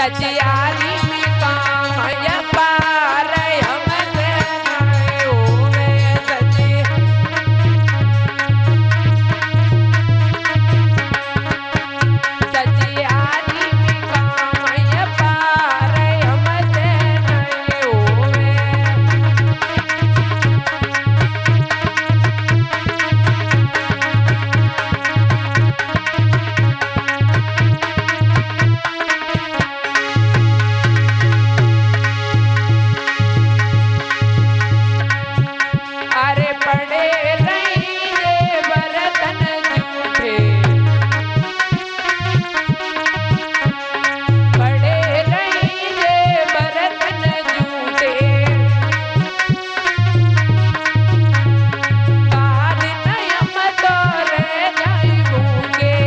सजियारी में काम या पार हमसे नहीं होवे सजी सजियारी में काम या पार हमसे नहीं होवे अरे पड़े रहेंगे बर्तन जूठे पड़े रहेंगे बर्तन जूठे बाद नयम तो रह जाएंगे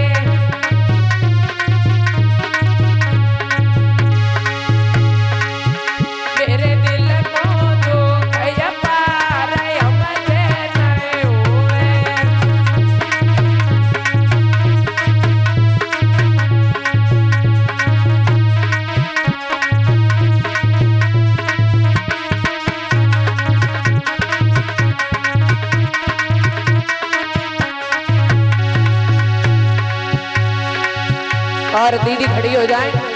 मेरे दिल को दुख या पार हमसे नहीं हुए और दीदी खड़ी हो जाए।